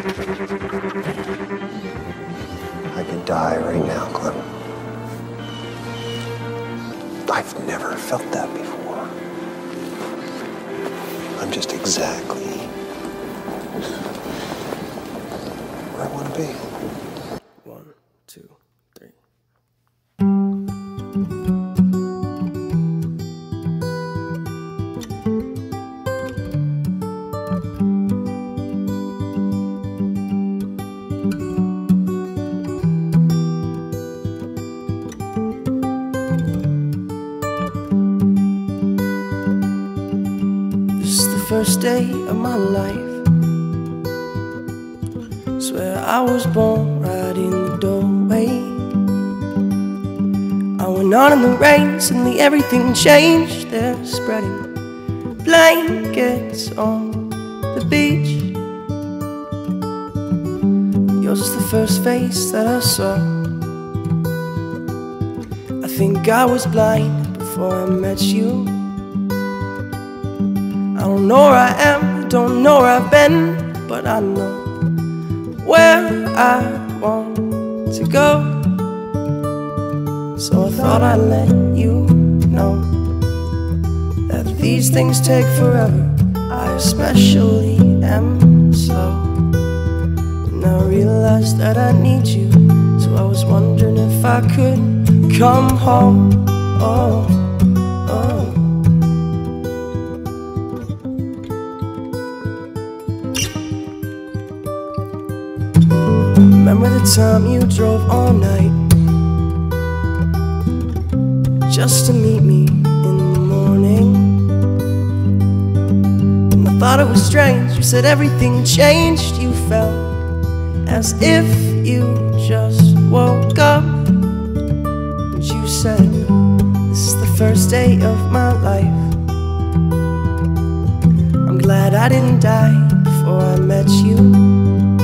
I could die right now, Clem. I've never felt that before. I'm just exactly where I want to be. 1, 2, 3. This is the first day of my life. Swear I was born right in the doorway. I went on in the rain, suddenly everything changed. They're spreading blankets on the beach. Yours is the first face that I saw. I think I was blind before I met you. I don't know where I am, don't know where I've been, but I know where I want to go. So I thought I'd let you know that these things take forever. I especially am slow, and I realized that I need you. So I was wondering if I could come home. Oh, oh. Remember the time you drove all night just to meet me in the morning? And I thought it was strange. You said everything changed. You felt as if you just woke up. And you said, this is the first day of my life. I'm glad I didn't die before I met you.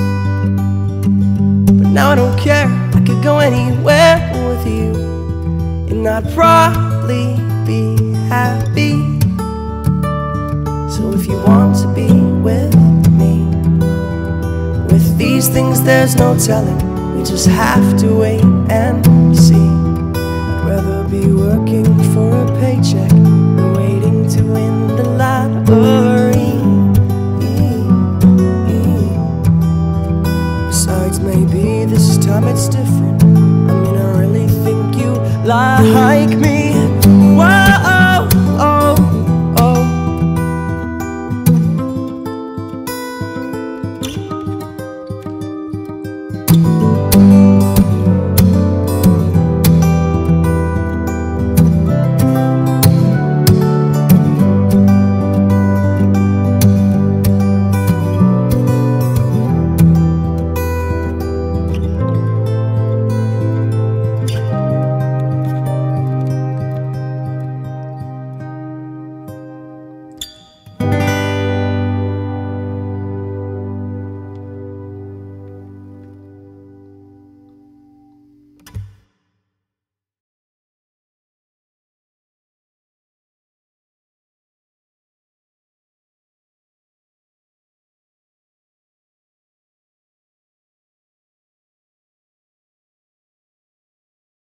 Now I don't care, I could go anywhere with you, and I'd probably be happy. So if you want to be with me, with these things there's no telling. We just have to wait and see. I'd rather be working